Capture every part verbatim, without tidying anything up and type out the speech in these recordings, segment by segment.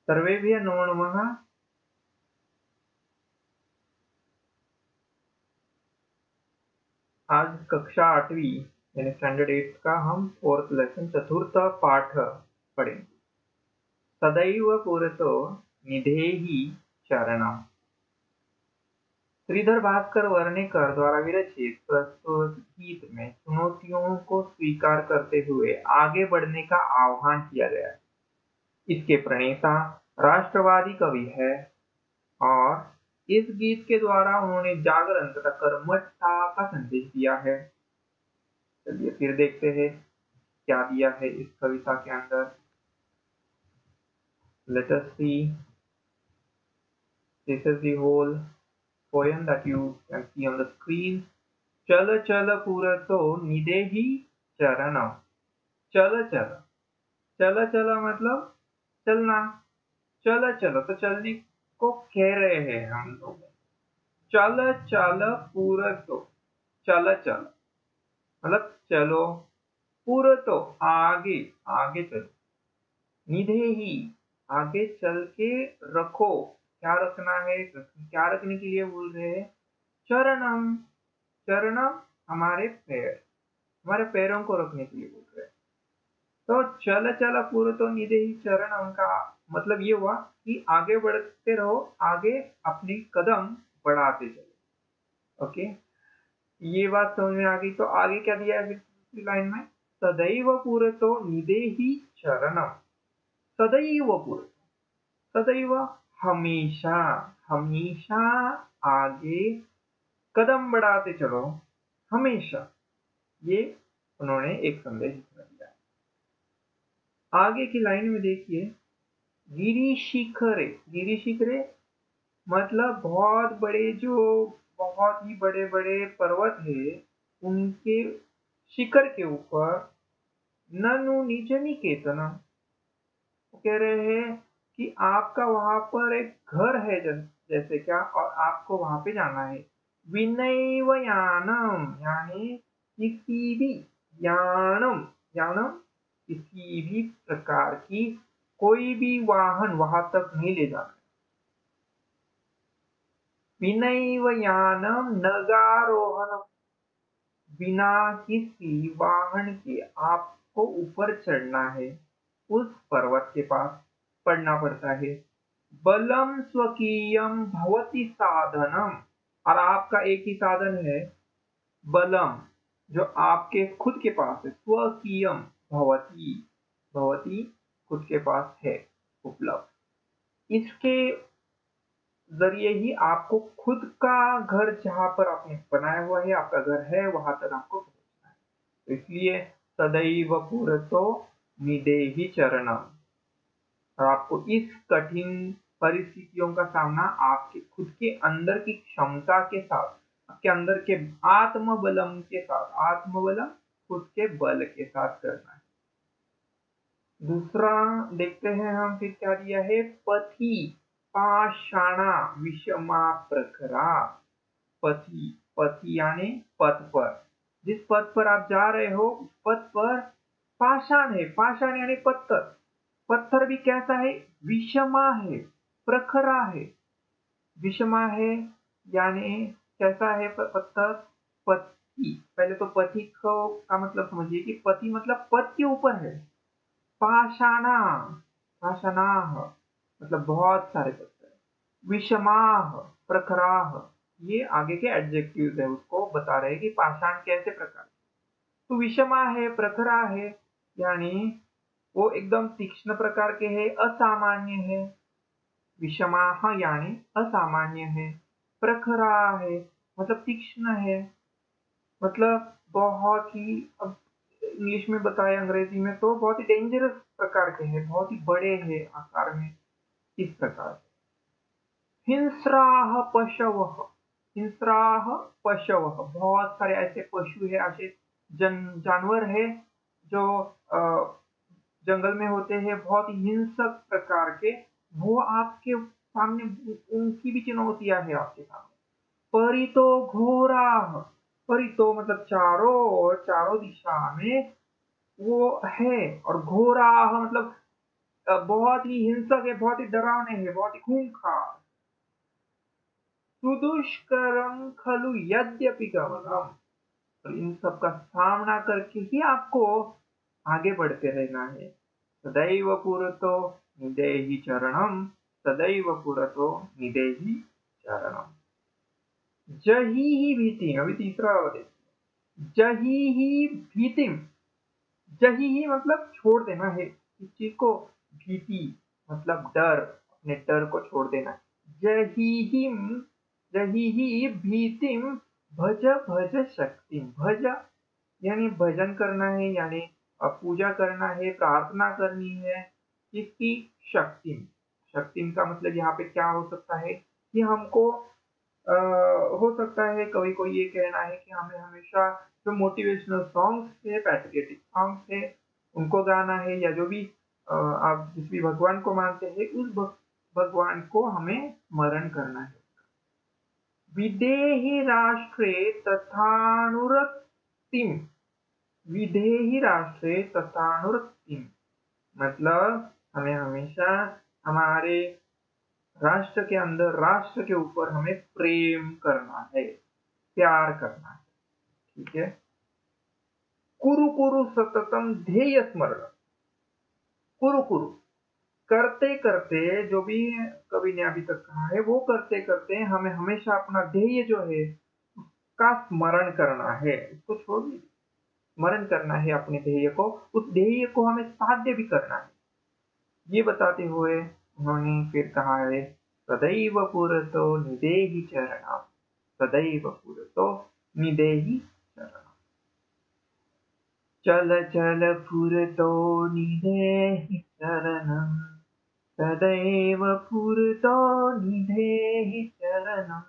सर्वेभ्यः नमो नमः। आज कक्षा आठवीं यानी स्टैंडर्ड एट का हम फोर्थ लेसन चतुर्थ पाठ पढ़ेंगे। सदैव पुरतो निधेहि चरणम। श्रीधर भास्कर वर्णेकर द्वारा विरचित प्रस्तुत गीत में चुनौतियों को स्वीकार करते हुए आगे बढ़ने का आह्वान किया गया है। इसके प्रणेता राष्ट्रवादी कवि है और इस गीत के द्वारा उन्होंने जागरण तथा कर्मठता का संदेश दिया है। चलिए फिर देखते हैं क्या दिया है इस कविता के अंदर। Let us see. This is the whole poem that you can see on the screen. चल चल पुरतो निधेहि चरणम। चल चल, चल चल मतलब चलना। चल चल तो चलने को कह रहे हैं हम लोग। चल चल पुरतो, चल चल मतलब चलो, पुरतो आगे, आगे चलो, निधेहि आगे चल के रखो। क्या रखना है, क्या रखने के लिए बोल रहे हैं? चरणम, चरणम हमारे पैर, हमारे पैरों को रखने के लिए बोल रहे हैं। तो चल चल पुरतो निधेहि चरणम का मतलब ये हुआ कि आगे बढ़ते रहो, आगे अपने कदम बढ़ाते चलो। ओके, ये बात समझ में आ गई। तो आगे क्या दिया है दूसरी लाइन में? सदैव पुरतो निधेहि चरणम। सदैव पुरतो, सदैव हमेशा, हमेशा आगे कदम बढ़ाते चलो, हमेशा। ये उन्होंने एक संदेश दिया। आगे की लाइन में देखिए, गिरी शिखरे। गिरी शिखरे मतलब बहुत बड़े, जो बहुत ही बड़े बड़े पर्वत है उनके शिखर के ऊपर ननु निज निकेतन। कह रहे हैं कि आपका वहां पर एक घर है जैसे क्या, और आपको वहां पे जाना है। विनैव यानम यानी किसी भी, यानम यानम किसी भी प्रकार की कोई भी वाहन वहां तक नहीं ले जाना। विनैव यानम नगारोहणम, बिना किसी वाहन के आपको ऊपर चढ़ना है, उस पर्वत के पास पड़ना पड़ता है। बलम स्वकीयम भवति साधनम, और आपका एक ही साधन है बलम, जो आपके खुद के पास है। स्वकीयम भवति, भवति खुद के पास है, उपलब्ध। इसके जरिए ही आपको खुद का घर, जहां पर आपने बनाया हुआ है, आपका घर है, वहां तक आपको पहुंचना है। इसलिए सदैव पुरतो निधेहि चरणम, और आपको इस कठिन परिस्थितियों का सामना आपके खुद के अंदर की क्षमता के साथ, आपके अंदर के आत्मबलम के साथ, आत्मबलम खुद के बल के साथ करना है। दूसरा देखते हैं हम फिर क्या दिया है। पथि पाषाणा विषमा प्रखरा। पथि, पथि यानी पथ पर, जिस पथ पर आप जा रहे हो उस पथ पर पाषाण है। पाषाण यानी पत्थर, पत्थर भी कैसा है? विषमा है, प्रखरा है। विषमा है यानी कैसा है पत्थर? पति, पहले तो पति को का मतलब समझिए कि पति मतलब पद के ऊपर है। पाषाणा, पाषाणाः मतलब बहुत सारे पत्थर। विषमाः, प्रखराः, ये आगे के एडजेक्टिव्स है, उसको बता रहे हैं कि पाषाण कैसे प्रकार। तो विषमा है, प्रखरा है यानी वो एकदम तीक्ष्ण प्रकार के है, असामान्य है। विषमाः यानी असामान्य है, प्रखरा है मतलब तीक्ष्ण है, मतलब बहुत ही, अब इंग्लिश में बताया, अंग्रेजी में तो बहुत ही डेंजरस प्रकार के हैं, बहुत ही बड़े हैं आकार में, इस प्रकार। हिंस्राः पशवः, हिंस्राः पशवः बहुत सारे ऐसे पशु है, ऐसे जन जानवर है जो आ, जंगल में होते हैं, बहुत ही हिंसक प्रकार के, वो आपके सामने, उनकी भी चुनौतियां है आपके सामने। परितो घोराः, परितो मतलब चारों ओर, चारों दिशा में वो है, और घोराः मतलब बहुत ही हिंसक है, बहुत ही डरावने है, बहुत ही खूंखार। सुदुष्करम खलु यद्यपि गमनम, और इन सब का सामना करके ही आपको आगे बढ़ते रहना है। सदैव पुरतो निदेहि चरणम, सदैव पुरतो निदेहि चरणम। जही ही भीति, अभी तीसरा अवधि, जही ही भीतिम, जही ही मतलब छोड़ देना है इस चीज को, भीति मतलब डर, अपने डर को छोड़ देना। जही हिम, जही ही भीतिम भज भज शक्ति, भज यानी भजन करना है, यानी पूजा करना है, प्रार्थना करनी है किसकी, शक्ति। शक्ति का मतलब यहाँ पे क्या हो सकता है कि हमको आ, हो सकता है कभी कोई ये कहना है कि हमें हमेशा जो मोटिवेशनल सॉन्ग्स है, पैट्रियोटिक सॉन्ग्स है, उनको गाना है, या जो भी आ, आप जिस भी भगवान को मानते हैं उस भगवान को हमें स्मरण करना है। विदेहि राष्ट्रे तथानुरक्तिम, विदेहि राष्ट्रे तथानुरक्तिम मतलब हमें हमेशा हमारे राष्ट्र के अंदर, राष्ट्र के ऊपर हमें प्रेम करना है, प्यार करना है, ठीक है। कुरु कुरु सततम ध्येय स्मरण, कुरु कुरु करते करते, जो भी कवि ने अभी तक कहा है वो करते करते हमें हमेशा अपना ध्येय जो है उसका स्मरण करना है, उसको छोड़ दीजिए, स्मरण करना है अपने ध्येय को, उस ध्येय को हमें साध्य भी करना है। ये बताते हुए उन्होंने फिर कहा है सदैव पुरतो निदेहि चरणम, सदैव पुरतो निदेहि चरणम। चल चल पुरतो निदेहि चरणम, सदैव पुरतो निदेहि चरणम।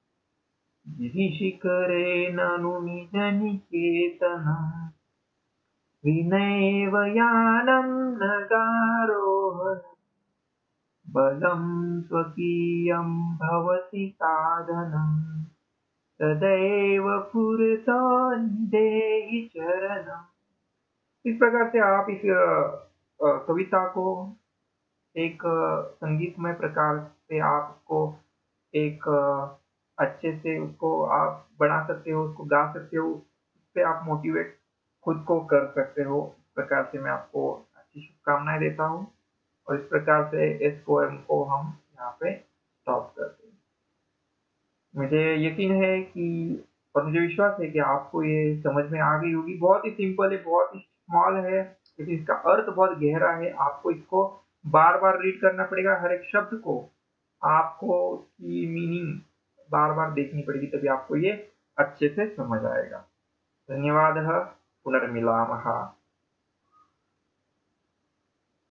गिरिशिखरे ननु निज निकेतनम्, विनैव यानं नगारोहणम्, बलं स्वकीयं भवति साधनम्, सदैव पुरतो निदेहि चरणम्। इस प्रकार से आप इस कविता को एक संगीतमय प्रकार से आप उसको एक अच्छे से उसको आप बना सकते हो, उसको गा सकते हो, उस पर आप मोटिवेट खुद को कर सकते हो। इस प्रकार से मैं आपको अच्छी शुभकामनाएं देता हूँ, और इस प्रकार से इस पोएम को हम यहाँ पे स्टॉप करते हैं। मुझे यकीन है कि, और मुझे विश्वास है कि आपको ये समझ में आ गई होगी। बहुत ही सिंपल है, बहुत ही स्मॉल है, लेकिन इसका अर्थ बहुत गहरा है। आपको इसको बार बार रीड करना पड़ेगा, हर एक शब्द को आपको की मीनिंग बार बार देखनी पड़ेगी, तभी आपको ये अच्छे से समझ आएगा। धन्यवाद। पुनर्मिलामः।